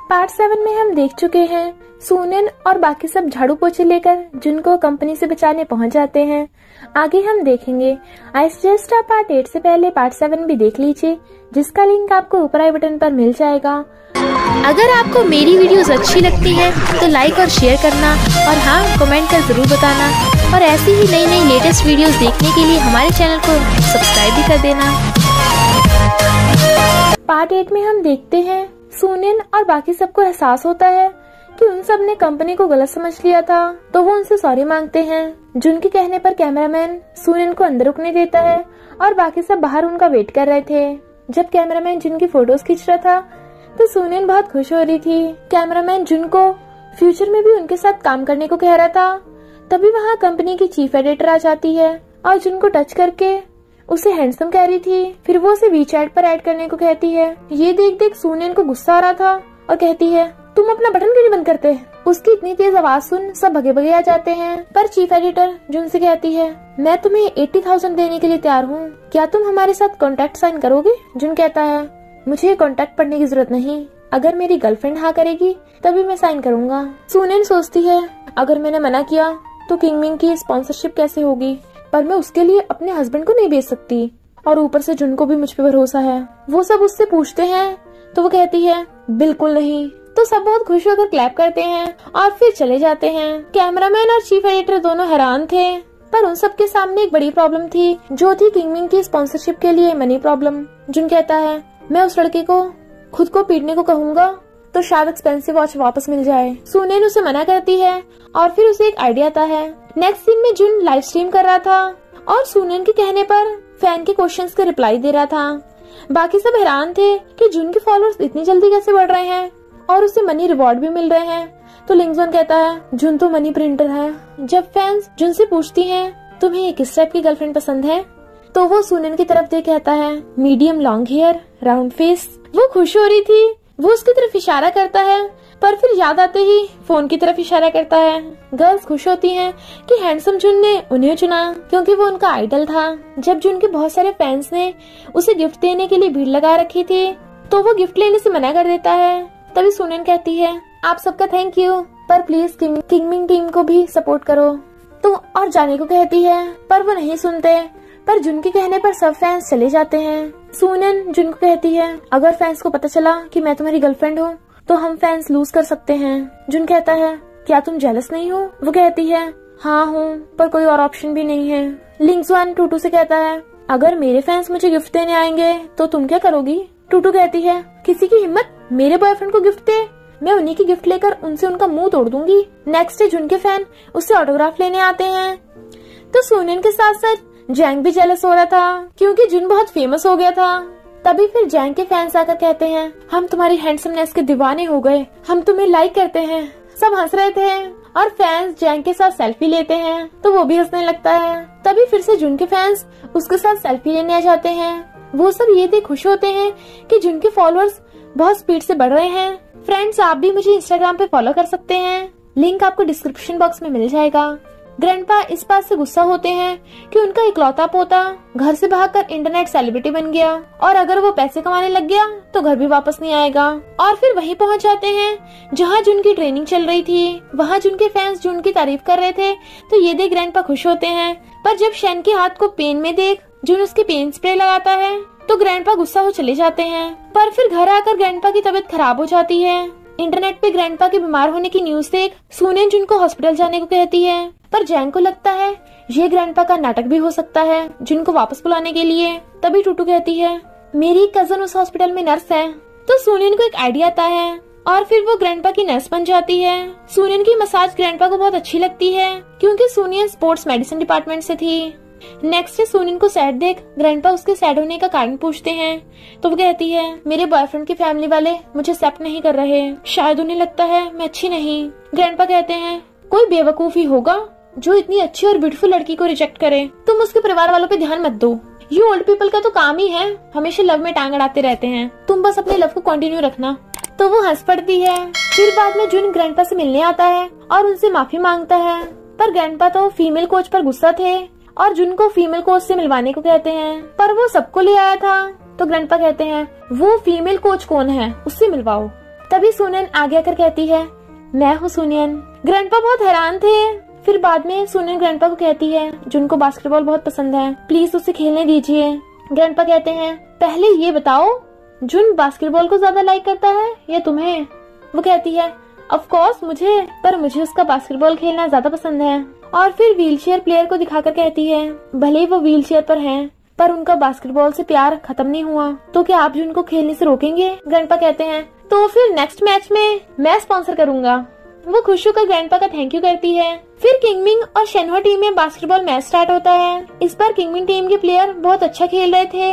Part 7 में हम देख चुके हैं सूनन और बाकी सब झाड़ू पोछे लेकर जुन को कंपनी से बचाने पहुंच जाते हैं। आगे हम देखेंगे। आई सजेस्ट आप पार्ट 8 से पहले पार्ट 7 भी देख लीजिए, जिसका लिंक आपको ऊपर आई बटन पर मिल जाएगा। अगर आपको मेरी वीडियोस अच्छी लगती है तो लाइक और शेयर करना, और हाँ, कमेंट कर जरूर बताना। और ऐसी ही नई नई लेटेस्ट वीडियोस देखने के लिए हमारे चैनल को सब्सक्राइब भी कर देना। पार्ट 8 में हम देखते हैं सूनन और बाकी सबको एहसास होता है कि उन सब ने कंपनी को गलत समझ लिया था, तो वो उनसे सॉरी मांगते हैं। जुन के कहने पर कैमरामैन सूनन को अंदर रुकने देता है और बाकी सब बाहर उनका वेट कर रहे थे। जब कैमरामैन जुन की फोटोज खींच रहा था तो सूनन बहुत खुश हो रही थी। कैमरामैन जुन को फ्यूचर में भी उनके साथ काम करने को कह रहा था। तभी वहाँ कंपनी की चीफ एडिटर आ जाती है और जुन को टच करके उसे हैंडसम कह रही थी। फिर वो उसे वीचैट पर ऐड करने को कहती है। ये देख देख सूनन को गुस्सा आ रहा था और कहती है, तुम अपना बटन क्यों नहीं बंद करते? उसकी इतनी तेज आवाज सुन सब भगे भगे आ जाते हैं। पर चीफ एडिटर जुन से कहती है, मैं तुम्हें 80,000 देने के लिए तैयार हूँ, क्या तुम हमारे साथ कॉन्ट्रैक्ट साइन करोगे? जुन कहता है, मुझे कॉन्ट्रैक्ट पढ़ने की जरूरत नहीं, अगर मेरी गर्लफ्रेंड हाँ करेगी तभी मैं साइन करूँगा। सूनन सोचती है, अगर मैंने मना किया तो किंगमिंग की स्पॉन्सरशिप कैसे होगी? पर मैं उसके लिए अपने हस्बैंड को नहीं बेच सकती, और ऊपर से जुन को भी मुझ पे भरोसा है। वो सब उससे पूछते हैं तो वो कहती है, बिल्कुल नहीं। तो सब बहुत खुश होकर क्लैप करते हैं और फिर चले जाते हैं। कैमरामैन और चीफ एडिटर दोनों हैरान थे, पर उन सब के सामने एक बड़ी प्रॉब्लम थी, जो थी किंगमिंग की स्पॉन्सरशिप के लिए मनी प्रॉब्लम। जुन कहता है, मैं उस लड़के को खुद को पीटने को कहूँगा तो शायद एक्सपेंसिव वॉच वापस मिल जाए। सूनन उसे मना करती है और फिर उसे एक आइडिया आता है। नेक्स्ट सीन में जुन लाइव स्ट्रीम कर रहा था और सूनन के कहने पर फैन के क्वेश्चंस का रिप्लाई दे रहा था। बाकी सब हैरान थे कि जुन के फॉलोअर्स इतनी जल्दी कैसे बढ़ रहे हैं और उसे मनी रिवॉर्ड भी मिल रहे हैं। तो लिंगजन कहता है, जुन तो मनी प्रिंटर है। जब फैंस जुन से पूछती हैं, तुम्हें किस टाइप की गर्लफ्रेंड पसंद है, तो वो सूनन की तरफ देख कहता है, medium long hair, round face. वो खुश हो रही थी, वो उसकी तरफ इशारा करता है, पर फिर याद आते ही फोन की तरफ इशारा करता है। गर्ल्स खुश होती हैं कि हैंडसम जुन ने उन्हें चुना, क्योंकि वो उनका आइडल था। जब जुन के बहुत सारे फैंस ने उसे गिफ्ट देने के लिए भीड़ लगा रखी थी, तो वो गिफ्ट लेने से मना कर देता है। तभी सूनन कहती है, आप सबका थैंक यू, पर प्लीज किंगमिंग टीम को भी सपोर्ट करो। तो और जाने को कहती है, पर वो नहीं सुनते। पर जुन के कहने पर सब फैंस चले जाते हैं। सूनन जुन को कहती है, अगर फैंस को पता चला कि मैं तुम्हारी गर्लफ्रेंड हूँ तो हम फैंस लूज कर सकते हैं। जुन कहता है, क्या तुम जेलस नहीं हो? वो कहती है, हाँ हूँ, पर कोई और ऑप्शन भी नहीं है। लिंगजवान टूटू से कहता है, अगर मेरे फैंस मुझे गिफ्ट देने आएंगे तो तुम क्या करोगी? टूटू कहती है, किसी की हिम्मत मेरे बॉयफ्रेंड को गिफ्ट दे, मैं उन्हीं की गिफ्ट लेकर उनसे उनका मुंह तोड़ दूंगी। नेक्स्ट डे जुन के फैन उससे ऑटोग्राफ लेने आते हैं। तो सूनन के साथ साथ जैंग भी जेलस हो रहा था, क्योंकि जुन बहुत फेमस हो गया था। तभी फिर जैंग के फैंस आकर कहते हैं, हम तुम्हारी हैंडसमनेस के दीवाने हो गए, हम तुम्हें लाइक करते हैं। सब हंस रहे थे और फैंस जैंग के साथ सेल्फी लेते हैं, तो वो भी हंसने लगता है। तभी फिर से जुन के फैंस उसके साथ सेल्फी लेने आ जाते हैं। वो सब ये देख खुश होते हैं कि जुन के फॉलोअर्स बहुत स्पीड से बढ़ रहे हैं। फ्रेंड्स, आप भी मुझे इंस्टाग्राम पे फॉलो कर सकते हैं, लिंक आपको डिस्क्रिप्शन बॉक्स में मिल जाएगा। ग्रैंडपा इस बात से गुस्सा होते हैं कि उनका इकलौता पोता घर से भागकर इंटरनेट सेलिब्रिटी बन गया, और अगर वो पैसे कमाने लग गया तो घर भी वापस नहीं आएगा। और फिर वहीं पहुंच जाते हैं जहां जुन की ट्रेनिंग चल रही थी। वहां जुन के फैंस जुन की तारीफ कर रहे थे, तो ये देख ग्रैंडपा खुश होते हैं। पर जब शैन के हाथ को पेन में देख जुन उसके पेन स्प्रे लगाता है, तो ग्रैंडपा गुस्सा हो चले जाते हैं। पर फिर घर आकर ग्रैंडपा की तबीयत खराब हो जाती है। इंटरनेट पे ग्रैंडपा के बीमार होने की न्यूज देख सूनन जुन को हॉस्पिटल जाने को कहती है, पर जैंग को लगता है ये ग्रैंडपा का नाटक भी हो सकता है जुन को वापस बुलाने के लिए। तभी टूटू कहती है, मेरी कजन उस हॉस्पिटल में नर्स है। तो सूनन को एक आइडिया आता है और फिर वो ग्रैंडपा की नर्स बन जाती है। सूनन की मसाज ग्रैंडपा को बहुत अच्छी लगती है, क्योंकि सूनन स्पोर्ट्स मेडिसिन डिपार्टमेंट से थी। नेक्स्ट सूनन को सैड देख ग्रैंडपा उसके सैड होने का कारण पूछते हैं, तो वो कहती है, मेरे बॉयफ्रेंड की फैमिली वाले मुझे एक्सेप्ट नहीं कर रहे, शायद उन्हें लगता है मैं अच्छी नहीं। ग्रैंडपा कहते हैं, कोई बेवकूफ ही होगा जो इतनी अच्छी और ब्यूटीफुल लड़की को रिजेक्ट करे, तुम उसके परिवार वालों पे ध्यान मत दो, ये ओल्ड पीपल का तो काम ही है, हमेशा लव में टांग अड़ाते रहते हैं, तुम बस अपने लव को कंटिन्यू रखना। तो वो हंस पड़ती है। फिर बाद में जुन ग्रैंडपा से मिलने आता है और उनसे माफी मांगता है, पर ग्रैंडपा तो फीमेल कोच पर गुस्सा थे और जुन को फीमेल कोच से मिलवाने को कहते हैं, पर वो सबको ले आया था। तो ग्रैंडपा कहते हैं, वो फीमेल कोच कौन है, उससे मिलवाओ। तभी सुनियन आगे आकर कहती है, मैं हूँ सुनियन। ग्रैंडपा बहुत हैरान थे। फिर बाद में सुनियन ग्रैंडपा को कहती है, जिनको बास्केटबॉल बहुत पसंद है, प्लीज उसे खेलने दीजिए। ग्रैंडपा कहते हैं, पहले ये बताओ जुन बास्केटबॉल को ज्यादा लाइक करता है या तुम्हें? वो कहती है, ऑफ कोर्स मुझे, पर मुझे उसका बास्केटबॉल खेलना ज्यादा पसंद है। और फिर व्हीलचेयर प्लेयर को दिखाकर कहती है, भले ही वो व्हीलचेयर पर हैं, पर उनका बास्केटबॉल से प्यार खत्म नहीं हुआ, तो क्या आप जुन को खेलने से रोकेंगे? ग्रैंडपा कहते हैं, तो फिर नेक्स्ट मैच में मैं स्पॉन्सर करूंगा। वो खुश होकर ग्रैंडपा का थैंक यू करती है। फिर किंगमिंग और शेनहुआ टीम में बास्केटबॉल मैच स्टार्ट होता है। इस बार किंगमिंग टीम के प्लेयर बहुत अच्छा खेल रहे थे,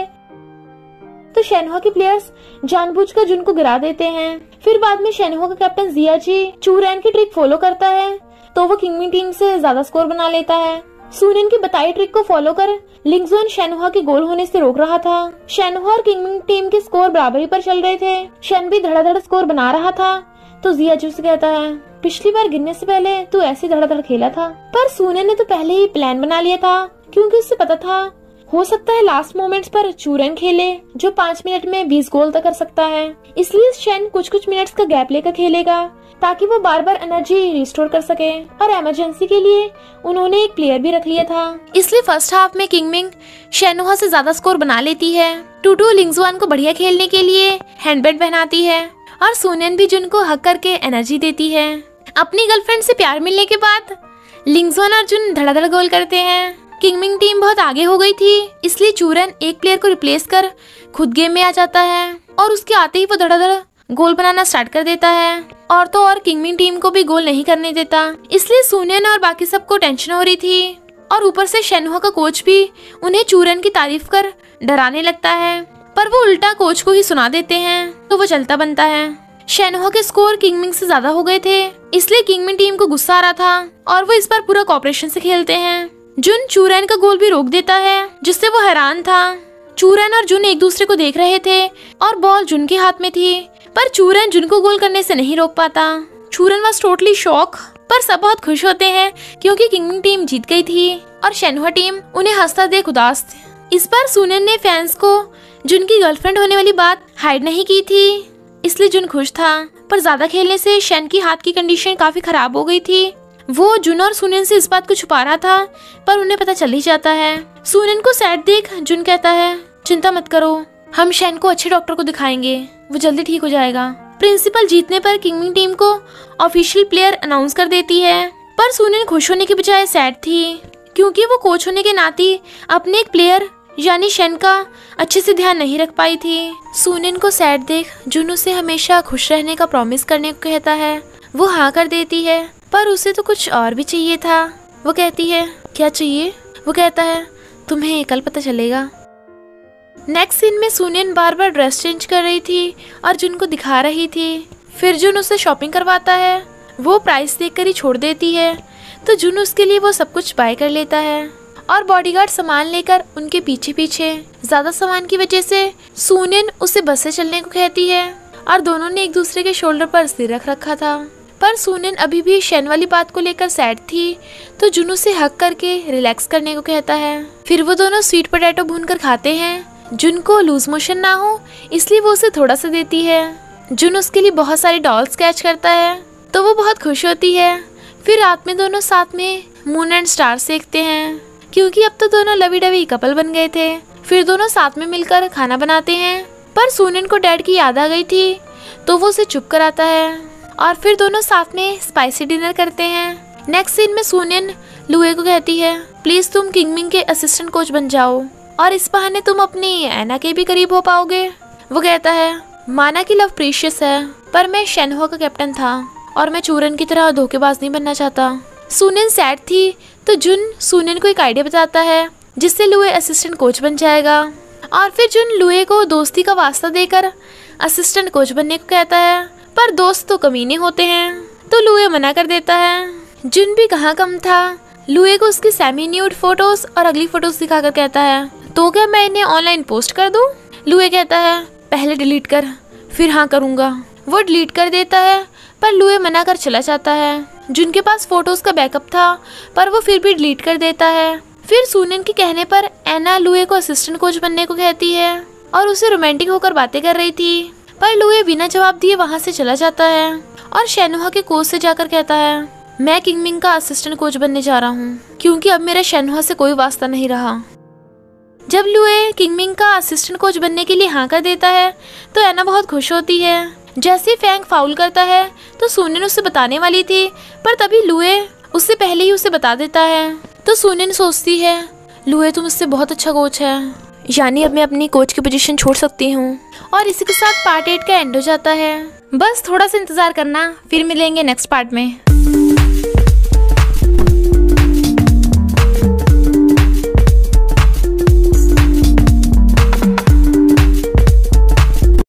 तो शेनहुआ के प्लेयर्स जानबूझकर जुन को गिरा देते हैं। फिर बाद में शेनहुआ का कैप्टन जियाजी चूरैन की ट्रिक फॉलो करता है, तो वो किंगमिंग टीम से ज्यादा स्कोर बना लेता है। सुनियन की बताई ट्रिक को फॉलो कर लिंगजुन शेनहुआ के गोल होने से रोक रहा था। शेनहुआ और किंगमिंग टीम के स्कोर बराबरी पर चल रहे थे। शेन भी धड़ाधड़ स्कोर बना रहा था, तो जियाजी से कहता है, पिछली बार गिरने से पहले तू ऐसे धड़ाधड़ खेला था। पर सुनियन ने तो पहले ही प्लान बना लिया था, क्योंकि उससे पता था हो सकता है लास्ट मोमेंट्स पर चूरन खेले, जो 5 मिनट में 20 गोल तक कर सकता है। इसलिए शेन कुछ मिनट्स का गैप लेकर खेलेगा, ताकि वो बार बार एनर्जी रिस्टोर कर सके। और इमरजेंसी के लिए उन्होंने एक प्लेयर भी रख लिया था। इसलिए फर्स्ट हाफ में किंगमिंग शेनहुआ से ज्यादा स्कोर बना लेती है। टूटू लिंगजुआन को बढ़िया खेलने के लिए हैंडबैंड पहनाती है, और सुनियन भी जुन को हक करके एनर्जी देती है। अपनी गर्लफ्रेंड से प्यार मिलने के बाद लिंगजुआन और जुन धड़ाधड़ गोल करते हैं। किंगमिंग टीम बहुत आगे हो गई थी, इसलिए चूरन एक प्लेयर को रिप्लेस कर खुद गेम में आ जाता है, और उसके आते ही वो धड़ाधड़ गोल बनाना स्टार्ट कर देता है। और तो और किंगमिंग टीम को भी गोल नहीं करने देता, इसलिए सुनियन और बाकी सबको टेंशन हो रही थी। और ऊपर से शेनहुआ का कोच भी उन्हें चूरन की तारीफ कर डराने लगता है, पर वो उल्टा कोच को ही सुना देते हैं, तो वो चलता बनता है। शेनहुआ के स्कोर किंगमिंग से ज्यादा हो गए थे, इसलिए किंगमिंग टीम को गुस्सा आ रहा था, और वो इस बार पूरा कोऑपरेशन से खेलते हैं। जुन चूरन का गोल भी रोक देता है, जिससे वो हैरान था। चूरन और जुन एक दूसरे को देख रहे थे, और बॉल जुन के हाथ में थी, पर चूरन जुन को गोल करने से नहीं रोक पाता। चूरन वाज टोटली शॉक, पर सब बहुत खुश होते हैं क्योंकि किंगमिंग टीम जीत गई थी, और शेनहुआ टीम उन्हें हंसता देख उदास थी। इस बार सुनियन ने फैंस को जुन की गर्लफ्रेंड होने वाली बात हाइड नहीं की थी, इसलिए जुन खुश था। पर ज्यादा खेलने से शेन की हाथ की कंडीशन काफी खराब हो गई थी। वो जुन और सुनियन से इस बात को छुपा रहा था, पर उन्हें पता चल ही जाता है। सुनियन को सैड देख जुन कहता है, चिंता मत करो, हम शेन को अच्छे डॉक्टर को दिखाएंगे, वो जल्दी ठीक हो जाएगा। प्रिंसिपल जीतने पर किंगमिंग टीम को ऑफिशियल प्लेयर अनाउंस कर देती है, पर सुनियन खुश होने के बजाय सैड थी, क्योंकि वो कोच होने के नाते अपने एक प्लेयर यानी शेन का अच्छे से ध्यान नहीं रख पाई थी। सुनियन को सैड देख जुन उसे हमेशा खुश रहने का प्रॉमिस करने को कहता है। वो हाँ कर देती है, पर उसे तो कुछ और भी चाहिए था। वो कहती है, क्या चाहिए? वो कहता है, तुम्हें कल पता चलेगा। नेक्स्ट सीन में सुनियन बार बार ड्रेस चेंज कर रही थी और जुन को दिखा रही थी। फिर जुन उसे शॉपिंग करवाता है। वो प्राइस देखकर ही छोड़ देती है, तो जुन उसके लिए वो सब कुछ बाय कर लेता है, और बॉडीगार्ड सामान लेकर उनके पीछे पीछे। ज्यादा सामान की वजह से सुनियन उसे बस से चलने को कहती है, और दोनों ने एक दूसरे के शोल्डर पर सिर रख रखा था। पर सुनियन अभी भी शेन वाली बात को लेकर सैड थी, तो जुन उसे हक करके रिलैक्स करने को कहता है। फिर वो दोनों स्वीट पोटैटो भूनकर खाते हैं। जुन को लूज मोशन ना हो इसलिए वो उसे थोड़ा सा देती है। जुन उसके लिए बहुत सारी डॉल्स स्केच करता है, तो वो बहुत खुश होती है। फिर रात में दोनों साथ में मून एंड स्टार्स देखते हैं, क्योंकि अब तो दोनों लवी डवी कपल बन गए थे। फिर दोनों साथ में मिलकर खाना बनाते हैं, पर सुनियन को डैड की याद आ गई थी, तो वो उसे चुप कराता है, और फिर दोनों साथ में स्पाइसी डिनर करते हैं। नेक्स्ट सीन में सुनियन लुए को कहती है, प्लीज तुम किंगमिंग के असिस्टेंट कोच बन जाओ, और इस बहाने तुम अपनी ऐना के भी करीब हो पाओगे। वो कहता है, माना कि लव प्रीशियस है, पर मैं शेनहुआ का कैप्टन था, और मैं चूरन की तरह धोखेबाज नहीं बनना चाहता। सुनियन सैड थी, तो जुन सुनियन को एक आइडिया बताता है, जिससे लुए असिस्टेंट कोच बन जाएगा। और फिर जुन लुए को दोस्ती का वास्ता देकर असिस्टेंट कोच बनने को कहता है, पर दोस्त तो कमीने होते हैं, तो लुए मना कर देता है। जुन भी कहाँ कम था, लुए को उसकी सेमी न्यूड फोटोज और अगली फोटोज दिखाकर कहता है, तो क्या मैं इन्हें ऑनलाइन पोस्ट कर दूं? लुए कहता है, पहले डिलीट कर, फिर हाँ करूंगा। वो डिलीट कर देता है, पर लुए मना कर चला जाता है। जुन के पास फोटोज का बैकअप था, पर वो फिर भी डिलीट कर देता है। फिर सुनियन के कहने पर ऐना लुए को असिस्टेंट कोच बनने को कहती है, और उसे रोमांटिक होकर बातें कर रही थी, पर लुए बिना जवाब दिए वहाँ से चला जाता है और शेनहुआ के कोच से जाकर कहता है, मैं किंगमिंग का असिस्टेंट कोच बनने जा रहा हूँ क्योंकि अब मेरा शेनहुआ से कोई वास्ता नहीं रहा। जब लुए किंगमिंग का असिस्टेंट कोच बनने के लिए हाँ कर देता है तो एना बहुत खुश होती है। जैसे ही फैंग फाउल करता है तो सुनिन उसे बताने वाली थी, पर तभी लुए उससे पहले ही उसे बता देता है। तो सुनिन सोचती है, लुए तुम मुझसे बहुत अच्छा कोच है, यानी अब मैं अपनी कोच की पोजीशन छोड़ सकती हूँ। और इसी के साथ पार्ट 8 का एंड हो जाता है। बस थोड़ा सा इंतजार करना, फिर मिलेंगे नेक्स्ट पार्ट में।